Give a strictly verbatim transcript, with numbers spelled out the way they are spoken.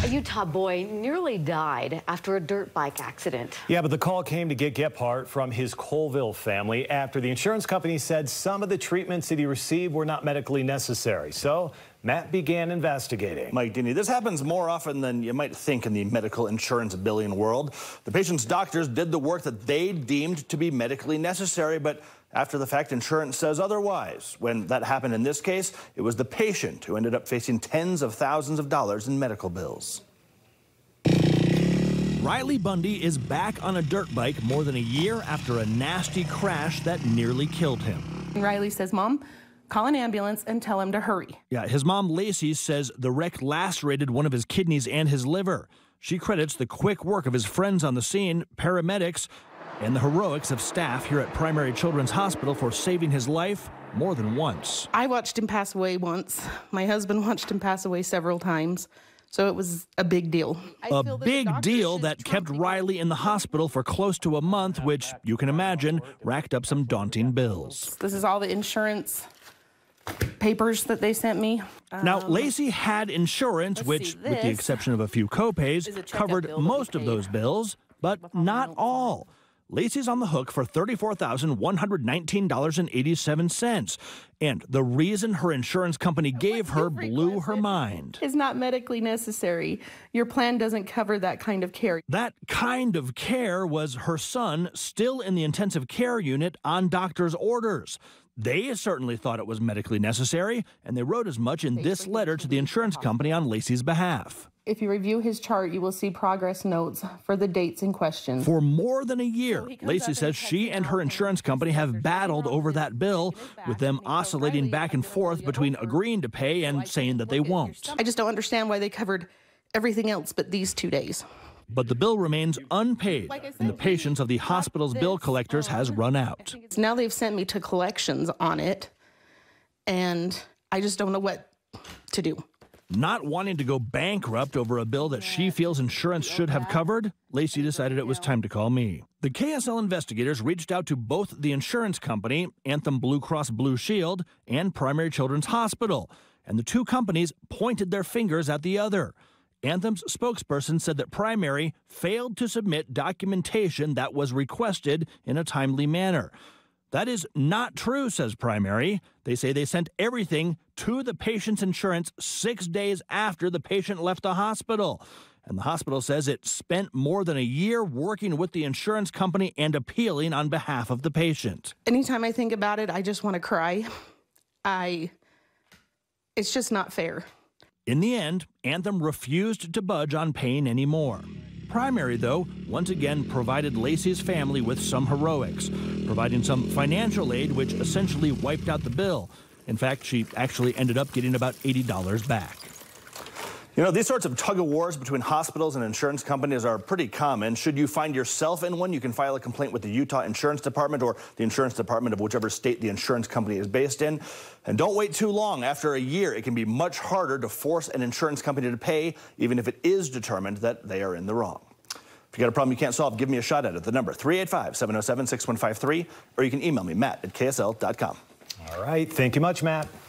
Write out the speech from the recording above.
A Utah boy nearly died after a dirt bike accident. Yeah, but the call came to Get Gephardt from his Coalville family after the insurance company said some of the treatments that he received were not medically necessary. So Matt began investigating. Mike Dini, this happens more often than you might think in the medical insurance billing world. The patient's doctors did the work that they deemed to be medically necessary, but after the fact, insurance says otherwise. When that happened in this case, it was the patient who ended up facing tens of thousands of dollars in medical bills. Riley Bundy is back on a dirt bike more than a year after a nasty crash that nearly killed him. Riley says, "Mom, call an ambulance and tell him to hurry." Yeah, his mom, Lacey, says the wreck lacerated one of his kidneys and his liver. She credits the quick work of his friends on the scene, paramedics, and the heroics of staff here at Primary Children's Hospital for saving his life more than once. I watched him pass away once. My husband watched him pass away several times. So it was a big deal. A big deal that kept Riley in the hospital for close to a month, which you can imagine racked up some daunting bills. This is all the insurance papers that they sent me. Now, Um, Lacey had insurance, which, see, with the this exception of a few co-pays, is a checkup covered bill that we most of paid. those bills, but not all. Lacey's on the hook for thirty-four thousand one hundred nineteen dollars and eighty-seven cents. And the reason her insurance company gave her blew her mind. It's not medically necessary. Your plan doesn't cover that kind of care. That kind of care was her son still in the intensive care unit on doctor's orders. They certainly thought it was medically necessary, and they wrote as much in this letter to the insurance company on Lacey's behalf. If you review his chart, you will see progress notes for the dates in question. For more than a year, Lacey says she and her insurance company have battled over that bill, with them oscillating back and forth between agreeing to pay and saying that they won't. I just don't understand why they covered everything else but these two days. But the bill remains unpaid, and the patience of the hospital's bill collectors has run out. Now they've sent me to collections on it, and I just don't know what to do. Not wanting to go bankrupt over a bill that she feels insurance should have covered, Lacey decided it was time to call me. The K S L investigators reached out to both the insurance company, Anthem Blue Cross Blue Shield, and Primary Children's Hospital, and the two companies pointed their fingers at the other. Anthem's spokesperson said that Primary failed to submit documentation that was requested in a timely manner. That is not true, says Primary. They say they sent everything to the patient's insurance six days after the patient left the hospital. And the hospital says it spent more than a year working with the insurance company and appealing on behalf of the patient. Anytime I think about it, I just want to cry. I, it's just not fair. In the end, Anthem refused to budge on paying any more. Primary, though, once again provided Lacey's family with some heroics, providing some financial aid which essentially wiped out the bill. In fact, she actually ended up getting about eighty dollars back. You know, these sorts of tug-of-wars between hospitals and insurance companies are pretty common. Should you find yourself in one, you can file a complaint with the Utah Insurance Department or the insurance department of whichever state the insurance company is based in. And don't wait too long. After a year, it can be much harder to force an insurance company to pay, even if it is determined that they are in the wrong. If you got a problem you can't solve, give me a shot at it. The number, three eight five, seven oh seven, six one five three, or you can email me, Matt at K S L dot com. All right. Thank you much, Matt.